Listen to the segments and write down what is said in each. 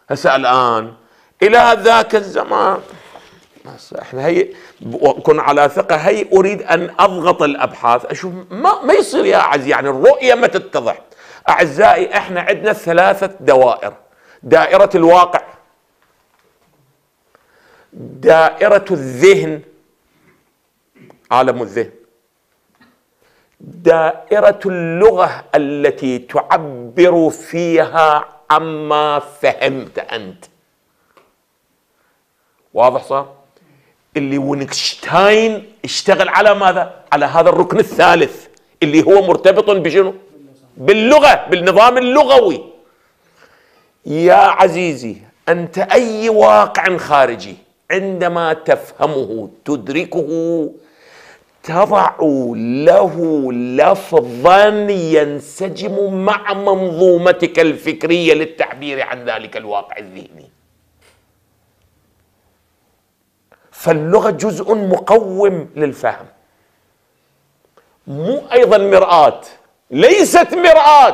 هسه الآن إلى ذاك الزمان احنا هي كن على ثقة، هي أريد أن أضغط الأبحاث أشوف ما يصير يا عزيزي، يعني الرؤية ما تتضح. أعزائي احنا عندنا 3 دوائر: دائرة الواقع، دائرة الذهن، عالم الذهن، دائرة اللغة التي تعبر فيها عما فهمت أنت. واضح صار؟ اللي وينغشتاين اشتغل على ماذا؟ على هذا الركن الثالث اللي هو مرتبط بشنو؟ باللغة، بالنظام اللغوي. يا عزيزي أنت أي واقع خارجي عندما تفهمه تدركه تضع له لفظا ينسجم مع منظومتك الفكرية للتعبير عن ذلك الواقع الذهني. فاللغة جزء مقوم للفهم، مو أيضا مرآة، ليست مرآة.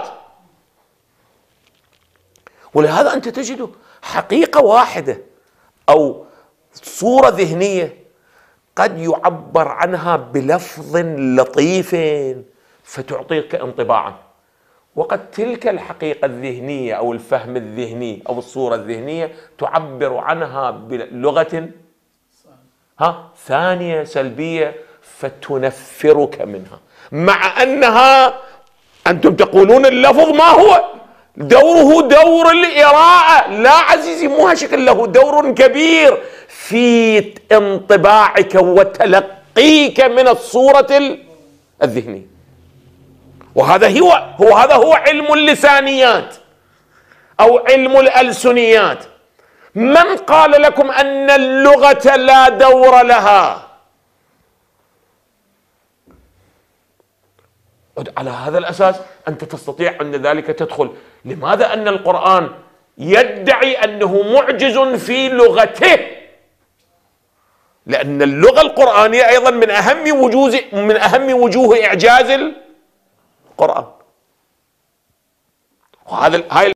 ولهذا أنت تجد حقيقة واحدة أو صورة ذهنية قد يعبر عنها بلفظ لطيف فتعطيك انطباعا، وقد تلك الحقيقة الذهنية أو الفهم الذهني أو الصورة الذهنية تعبر عنها بلغة ثانية سلبية فتنفرك منها، مع أنها أنتم تقولون اللفظ ما هو دوره؟ دور الإراءة. لا عزيزي، مو هالشكل، له دور كبير في انطباعك وتلقيك من الصورة الذهنية. وهذا هذا هو علم اللسانيات أو علم الألسنيات. من قال لكم أن اللغة لا دور لها؟ على هذا الأساس أنت تستطيع عند ذلك تدخل. لماذا؟ أن القرآن يدعي أنه معجز في لغته، لأن اللغة القرآنية أيضا من أهم وجوه إعجاز القرآن. وهذا